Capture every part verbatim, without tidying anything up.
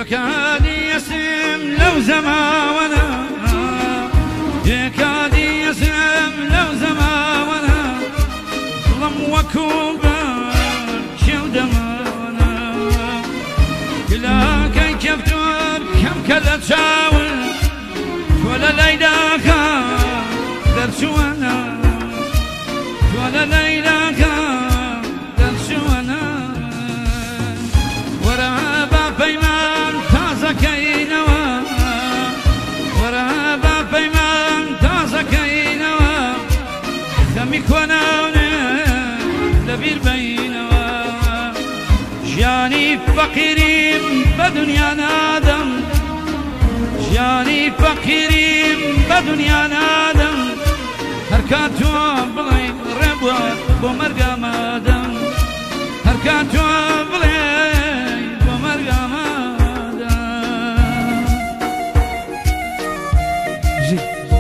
يكادي يسم لو زمانا يكادي يسم لو زمانا ظلم وكوبا شو دمانا كلا كي كفتور كم كلا تشاور ولا ليلاك درسوانا ولا ليلاك درسوانا ورابا بيمان تازا كينوا ورابا بيمان تازا كينوا خمي كوناونا لبير بينوا جاني فقيرين بدنيا نادم جاني فقيرين بدنيا نادم هركاتو بلاي ربوا بمرقا مادم هركاتو بلاي بمرقا مادم جي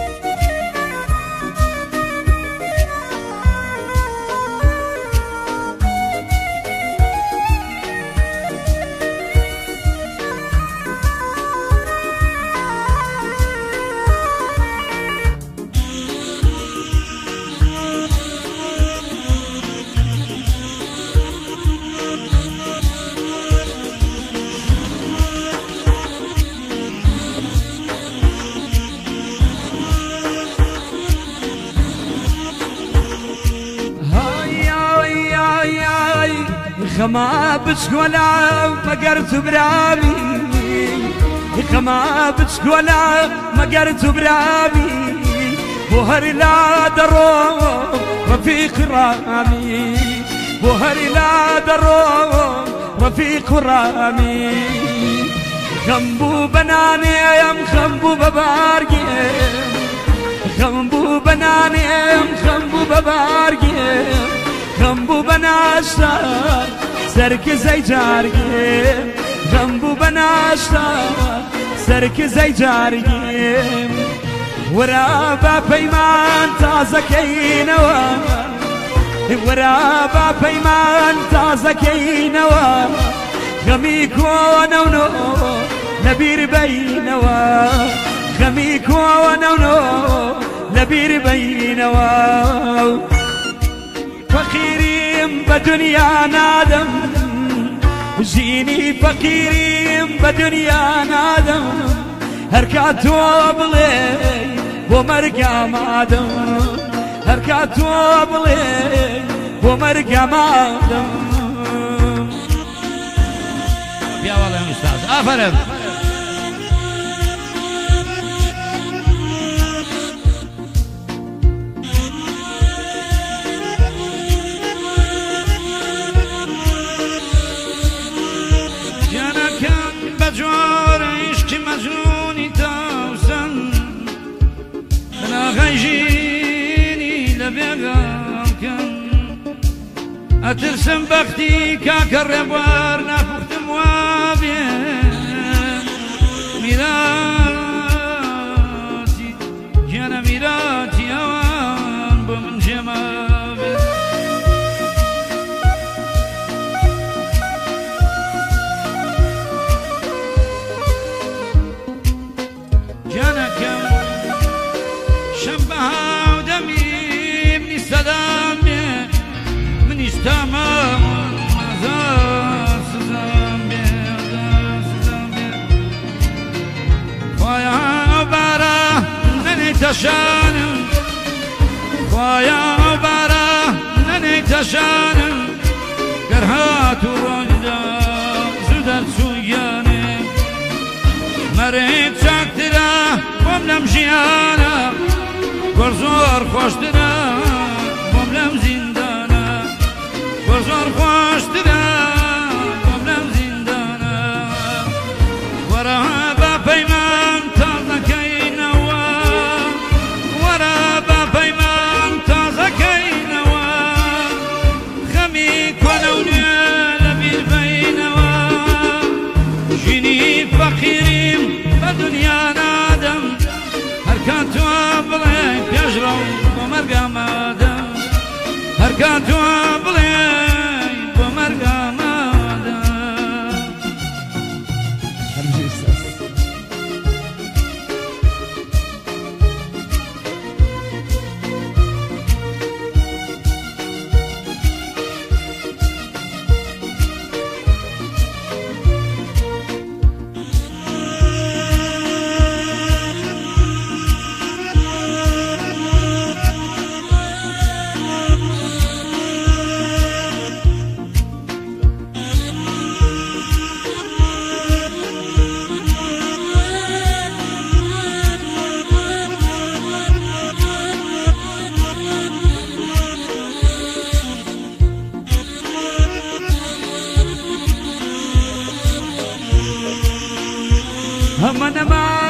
خما بتسكولا مقرت برامي خما بتسكولا مقرت برامي بوهر لا دروم رفيق رامي بوهر لا دروم رفيق رامي خنبو بناني يم خنبو ببارقي خنبو بناني يم خنبو ببارقي خنبو بناشتار سرك زي جارقي خنبو بناشتار سرك زي جارقي ورابا بيمان تازا كينوا ورابا بيمان تازا كينوا غمي كونونو نبير بينوا غمي كونونو نبير بينوا فقيرين بدنيا نادم جيني فقيرين بدنيا نادم هركاتو بلي ومرقا مادم هركاتو بلي ومرقا مادم يا والله يا أستاذ أفرم بجوار عشق مجنوني توسن أنا غيجيني لبيغام كان أترسم بختي كاكر بوار نفخت موابين ميراتي جانا ميراتي أوان بمن جمابين شبها ودمي من السلام من تمام مزار سزام سزام ويا برا نني تشان ويا برا نني تشان كرهات الرجدا زدت سوياني مريت شاكترا وملم جيانا برزور خوشتنا وملم زندانا برزور خوشتنا وملم زندانا ورابا بيمان تازا كينوا ورابا بيمان تازا كينوا خمي كونونيا لبير بينوا جيني فقيرين بدنيا نادم هركاتو بلاي بيجرو ومرقا مادم هركاتو بلاي ومرقا مادم هم نما